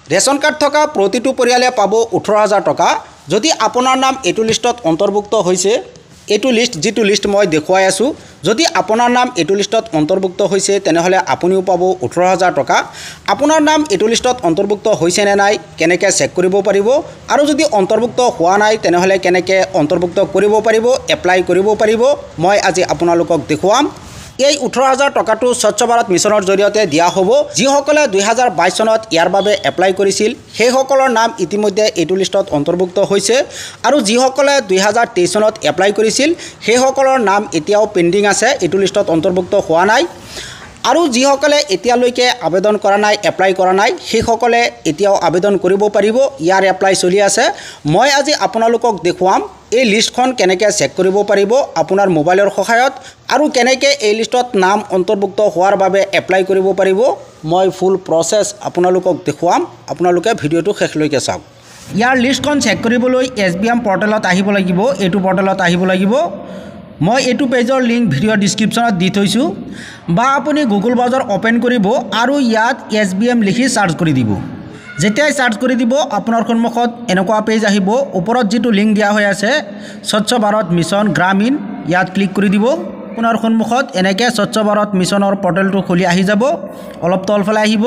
Ration card থকা প্ৰতিটো পৰিয়ালে পাব 18,000 টকা। যদি আপোনাৰ নাম এইটো লিষ্টত অন্তৰ্ভুক্ত হৈছে, এইটো লিষ্ট যিটো লিষ্ট মই দেখুৱাই আছোঁ, যদি আপোনাৰ নাম এইটো লিষ্টত অন্তৰ্ভুক্ত হৈছে তেনেহ'লে আপুনিও পাব 18,000 টকা। আপোনাৰ নাম এইটো লিষ্টত অন্তৰ্ভুক্ত হৈছে নে নাই কেনেকৈ চেক কৰিব পাৰিব, আৰু যদি অন্তৰ্ভুক্ত হোৱা নাই তেনেহ'লে কেনেকৈ অন্তৰ্ভুক্ত কৰিব পাৰিব, এপ্লাই কৰিব পাৰিব, মই আজি আপোনালোকক দেখুৱাম। এই 18,000 টকাটো স্বচ্ছ ভাৰত মিছনৰ জৰিয়তে দিয়া হ'ব। যিসকলে 2022 চনত ইয়াৰ বাবে এপ্লাই কৰিছিল সেইসকলৰ নাম ইতিমধ্যে এইটো লিষ্টত অন্তৰ্ভুক্ত হৈছে, আৰু যিসকলে 2023 চনত এপ্লাই কৰিছিল সেইসকলৰ নাম এতিয়াও পেণ্ডিং আছে, এইটো লিষ্টত অন্তৰ্ভুক্ত হোৱা নাই। আৰু যিসকলে এতিয়ালৈকে আবেদন কৰা নাই, এপ্লাই কৰা নাই, সেইসকলে এতিয়াও আবেদন কৰিব পাৰিব। ইয়াৰ এপ্লাই চলি আছে। মই আজি আপোনালোকক দেখুৱাম এই লিষ্টখন কেনেকৈ চেক কৰিব পাৰিব আপোনাৰ মোবাইলৰ সহায়ত, আৰু কেনেকৈ এই লিষ্টত নাম অন্তৰ্ভুক্ত হোৱাৰ বাবে এপ্লাই কৰিব পাৰিব। মই ফুল প্ৰচেছ আপোনালোকক দেখুৱাম, আপোনালোকে ভিডিঅ'টো শেষলৈকে চাওক। ইয়াৰ লিষ্টখন চেক কৰিবলৈ SBM পৰ্টেলত আহিব লাগিব। এইটো পৰ্টেলত আহিব লাগিব। মই এইটো পেজৰ লিংক ভিডিঅ' ডিছক্ৰিপশ্যনত দি থৈছোঁ, বা আপুনি গুগল ব্ৰাউজাৰ অ'পেন কৰিব আৰু ইয়াত SBM লিখি চাৰ্চ কৰি দিব। যেতিয়াই চাৰ্চ কৰি দিব আপোনাৰ সন্মুখত এনেকুৱা পেজ আহিব। ওপৰত যিটো লিংক দিয়া হৈ আছে স্বচ্ছ ভাৰত মিছন গ্ৰামীণ, ইয়াত ক্লিক কৰি দিব। আপোনাৰ সন্মুখত এনেকৈ স্বচ্ছ ভাৰত মিছনৰ পৰ্টেলটো খুলি আহি যাব। অলপ তলফালে আহিব,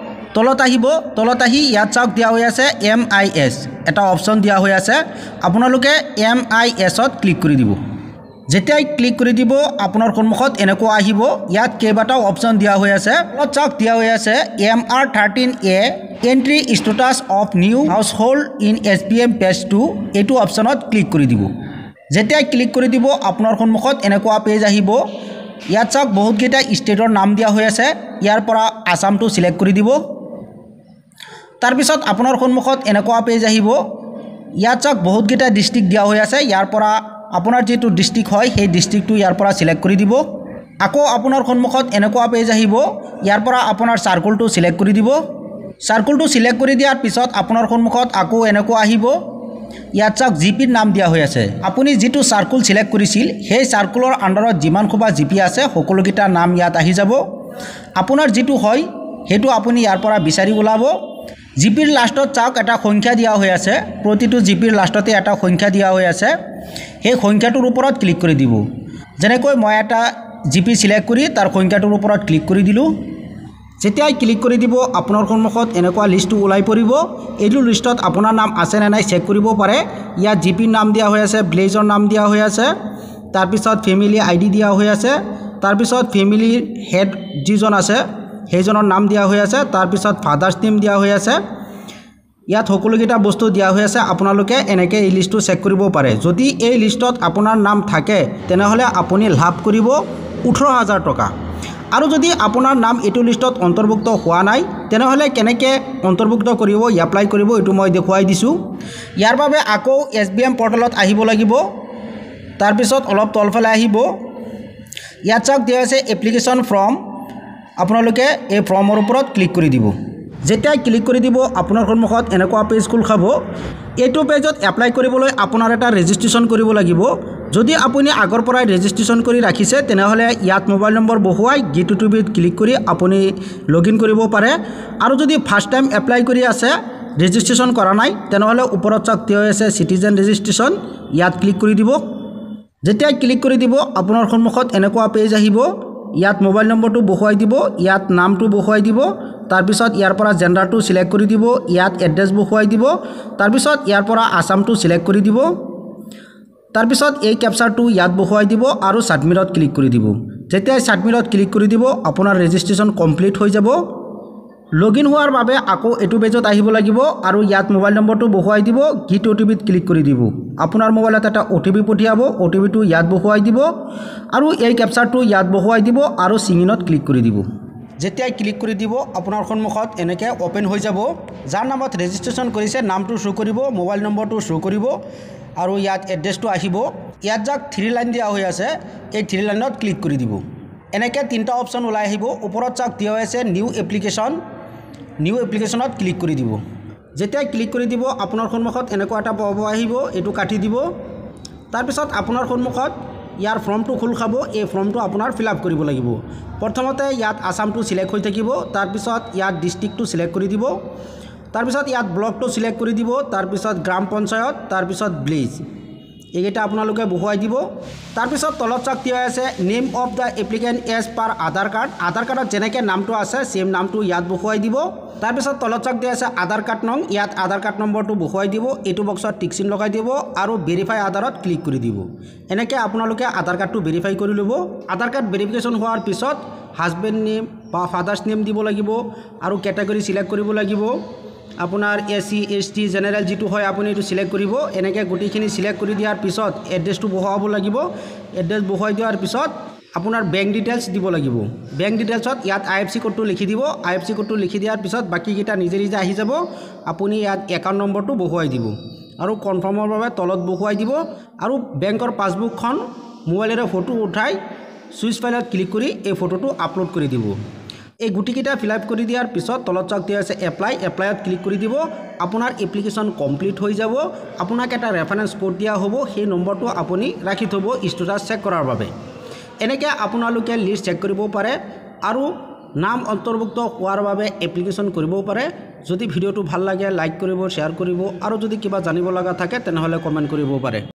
তলত আহি ইয়াত চাওক দিয়া হৈ আছে MIS, এটা অপশ্যন দিয়া হৈ আছে। আপোনালোকে MISত ক্লিক কৰি দিব। যেতিয়াই ক্লিক কৰি দিব আপোনাৰ সন্মুখত এনেকুৱা আহিব। ইয়াত কেইবাটাও অপশ্যন দিয়া হৈ আছে। তলত চাওক দিয়া হৈ আছে MR13A entry status of new household in SBM page 2, এইটো অপশ্যনত ক্লিক কৰি দিব। যেতিয়াই ক্লিক কৰি দিব আপোনাৰ সন্মুখত এনেকুৱা পেজ আহিব। ইয়াত চাওক বহুতকেইটা ষ্টেটৰ নাম দিয়া হৈ আছে। ইয়াৰ পৰা আসামটো চিলেক্ট কৰি দিব। তাৰপিছত আপোনাৰ সন্মুখত এনেকুৱা পেজ আহিব। ইয়াত চাওক বহুতকেইটা ডিষ্ট্ৰিক্ট দিয়া হৈ আছে। ইয়াৰ পৰা আপোনাৰ যিটো ডিষ্ট্ৰিক্ট হয় সেই ডিষ্ট্ৰিক্টটো ইয়াৰ পৰা চিলেক্ট কৰি দিব। আকৌ আপোনাৰ সন্মুখত এনেকুৱা পেজ আহিব। ইয়াৰ পৰা আপোনাৰ চাৰ্কুলটো চিলেক্ট কৰি দিব। চাৰ্কুলটো চিলেক্ট কৰি দিয়াৰ পিছত আপোনাৰ সন্মুখত আকৌ এনেকুৱা আহিব। ইয়াত চাওক জিপিৰ নাম দিয়া হৈ আছে। আপুনি যিটো চাৰ্কুল চিলেক্ট কৰিছিল সেই চাৰ্কুলৰ আণ্ডাৰত যিমান সোপা জিপি আছে সকলোকেইটা নাম ইয়াত আহি যাব। আপোনাৰ যিটো হয় সেইটো আপুনি ইয়াৰ পৰা বিচাৰি ওলাব। জিপিৰ লাষ্টত চাওক এটা সংখ্যা দিয়া হৈ আছে। প্ৰতিটো জিপিৰ লাষ্টতে এটা সংখ্যা দিয়া হৈ আছে। সেই সংখ্যাটোৰ ওপৰত ক্লিক কৰি দিব। যেনেকৈ মই এটা জিপি চিলেক্ট কৰি তাৰ সংখ্যাটোৰ ওপৰত ক্লিক কৰি দিলোঁ। যেতিয়াই ক্লিক কৰি দিব আপোনাৰ সন্মুখত এনেকুৱা লিষ্টটো ওলাই পৰিব। এইটো লিষ্টত আপোনাৰ নাম আছে নে নাই চেক কৰিব পাৰে। ইয়াত জিপিৰ নাম দিয়া হৈ আছে, ভিলেজৰ নাম দিয়া হৈ আছে, তাৰপিছত ফেমিলি ID দিয়া হৈ আছে, তাৰপিছত ফেমিলিৰ হেড যিজন আছে সেইজনৰ নাম দিয়া হৈ আছে, তাৰপিছত ফাদাৰ্ছ নেম দিয়া হৈ আছে। ইয়াত সকলোকেইটা বস্তু দিয়া হৈ আছে। আপোনালোকে এনেকৈ এই লিষ্টটো চেক কৰিব পাৰে। যদি এই লিষ্টত আপোনাৰ নাম থাকে তেনেহ'লে আপুনি লাভ কৰিব 18,000 টকা। আৰু যদি আপোনাৰ নাম এইটো লিষ্টত অন্তৰ্ভুক্ত হোৱা নাই তেনেহ'লে কেনেকৈ অন্তৰ্ভুক্ত কৰিব, এপ্লাই কৰিব, এইটো মই দেখুৱাই দিছোঁ। ইয়াৰ বাবে আকৌ SBM পৰ্টেলত আহিব লাগিব। তাৰপিছত অলপ তলফালে আহিব। ইয়াত চাওক দিয়া আছে এপ্লিকেশ্যন ফৰ্ম। আপোনালোকে এই ফৰ্মৰ ওপৰত ক্লিক কৰি দিব। যেতিয়াই ক্লিক কৰি দিব আপোনাৰ সন্মুখত এনেকুৱা পেজ খোল খাব। এইটো পেজত এপ্লাই কৰিবলৈ আপোনাৰ এটা ৰেজিষ্ট্ৰেশ্যন কৰিব লাগিব। যদি আপুনি আগৰ পৰাই ৰেজিষ্ট্ৰেশ্যন কৰি ৰাখিছে তেনেহ'লে ইয়াত মোবাইল নম্বৰ বহুৱাই G2TVত ক্লিক কৰি আপুনি লগইন কৰিব পাৰে। আৰু যদি ফাৰ্ষ্ট টাইম এপ্লাই কৰি আছে, ৰেজিষ্ট্ৰেশ্যন কৰা নাই, তেনেহ'লে ওপৰত চাওক দিয়া আছে চিটিজেন ৰেজিষ্ট্ৰেশ্যন, ইয়াত ক্লিক কৰি দিব। যেতিয়াই ক্লিক কৰি দিব আপোনাৰ সন্মুখত এনেকুৱা পেজ আহিব। ইয়াত মোবাইল নম্বৰটো বহুৱাই দিব, ইয়াত নামটো বহুৱাই দিব, তাৰপিছত ইয়াৰ পৰা জেণ্ডাৰটো চিলেক্ট কৰি দিব, ইয়াত এড্ৰেছ বহুৱাই দিব, তাৰপিছত ইয়াৰ পৰা আসামটো চিলেক্ট কৰি দিব, তাৰপিছত এই কেপচাৰটো ইয়াত বহুৱাই দিব আৰু ছাবমিটত ক্লিক কৰি দিব। যেতিয়াই ছাবমিটত ক্লিক কৰি দিব আপোনাৰ ৰেজিষ্ট্ৰেশ্যন কমপ্লিট হৈ যাব। লগইন হোৱাৰ বাবে আকৌ এইটো পেজত আহিব লাগিব আৰু ইয়াত মোবাইল নম্বৰটো বহুৱাই দিব, G2TVত ক্লিক কৰি দিব। আপোনাৰ মোবাইলত এটা OTP পঠিয়াব, OTPটো ইয়াত বহুৱাই দিব আৰু এই কেপচাৰটো ইয়াত বহুৱাই দিব আৰু চিঙিনত ক্লিক কৰি দিব। যেতিয়াই ক্লিক কৰি দিব আপোনাৰ সন্মুখত এনেকৈ অ'পেন হৈ যাব। যাৰ নামত ৰেজিষ্ট্ৰেশ্যন কৰিছে নামটো শ্ব' কৰিব, মোবাইল নম্বৰটো শ্ব' কৰিব আৰু ইয়াত এড্ৰেছটো আহিব। ইয়াত যাক 3 লাইন দিয়া হৈ আছে, এই 3 লাইনত ক্লিক কৰি দিব। এনেকৈ 3টা অপশ্যন ওলাই আহিব। ওপৰত চাওক দিয়া হৈ আছে নিউ এপ্লিকেশ্যনত ক্লিক কৰি দিব। যেতিয়াই ক্লিক কৰি দিব আপোনাৰ সন্মুখত এনেকুৱা এটা পপ আহিব, এইটো কাটি দিব। তাৰপিছত আপোনাৰ সন্মুখত ইয়াৰ ফৰ্মটো খোল খাব। এই ফৰ্মটো আপোনাৰ ফিল আপ কৰিব লাগিব। প্ৰথমতে ইয়াত আসামটো সিলেক্ট হৈ থাকিব, তাৰপিছত ইয়াত ডিষ্ট্ৰিক্টটো সিলেক্ট কৰি দিব, তাৰপিছত ইয়াত ব্লকটো সিলেক্ট কৰি দিব তাৰপিছত গ্ৰাম পঞ্চায়ত তাৰপিছত ভিলেজ এইকেইটা আপোনালোকে বহুৱাই দিব তাৰপিছত তলত চাওক দিয়া আছে name of the applicant as per Aadhaar কাৰ্ডত যেনেকৈ নামটো আছে সেম নামটো ইয়াত বহুৱাই দিব তাৰপিছত তলত চাওক দিয়া আছে আধাৰ কাৰ্ড নং ইয়াত আধাৰ কাৰ্ড নম্বৰটো বহুৱাই দিব এইটো বক্সত টিক চিন লগাই দিব আৰু ভেৰিফাই আধাৰত ক্লিক কৰি দিব এনেকৈ আপোনালোকে আধাৰ কাৰ্ডটো ভেৰিফাই কৰি ল'ব আধাৰ কাৰ্ড ভেৰিফিকেশ্যন হোৱাৰ পিছত হাজবেণ্ড নেম বা ফাদাৰ্ছ নেম দিব লাগিব আৰু কেটেগৰী সিলেক্ট কৰিব লাগিব আপোনাৰ SC ST জেনেৰেল যেটো হয় আপুনি এটো সিলেক্ট কৰিব এনেকৈ গুটিখিনি সিলেক্ট কৰি দিয়াৰ পিছত এড্ৰেছটো বহুৱাব লাগিব এড্ৰেছ বহুৱাই দিয়াৰ পিছত আপোনাৰ বেংক ডিটেইলছ দিব লাগিব বেংক ডিটেইলছত ইয়াত IFSC কোডটো লিখি দিব IFSC কোডটো লিখি দিয়াৰ পিছত বাকিকিটা নিজে নিজে আহি যাব আপুনি ইয়াত একাউণ্ট নম্বৰটো বহুৱাই দিব আৰু কনফাৰ্মৰ বাবে তলত বহুৱাই দিব আৰু বেংকৰ পাছবুকখন মোবাইলেৰে ফটো উঠাই সুইচ ফাইলত ক্লিক কৰি এই ফটোটো আপলোড কৰি দিব এই গুটিকিটা ফিলআপ কৰি দিয়াৰ পিছত তলত চাওক দিয়া আছে এপ্লাইত ক্লিক কৰি দিব আপোনাৰ এপ্লিকেশ্যন কমপ্লিট হৈ যাব আপোনাক এটা ৰেফাৰেন্স কোড দিয়া হ'ব সেই নম্বৰটো আপুনি ৰাখি থব ষ্টেটাছ চেক কৰাৰ বাবে এনেকৈ আপোনালোকে লিষ্ট চেক কৰিব পাৰে আৰু নাম অন্তৰ্ভুক্ত হোৱাৰ বাবে এপ্লিকেশ্যন কৰিব পাৰে যদি ভিডিঅ'টো ভাল লাগে লাইক কৰিব শ্বেয়াৰ কৰিব আৰু যদি কিবা জানিব লগা থাকে তেনেহ'লে কমেণ্ট কৰিব পাৰে